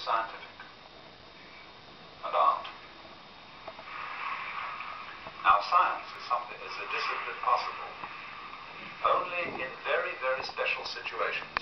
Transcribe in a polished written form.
scientific and art. Now, science is a discipline possible only in very, very special situations.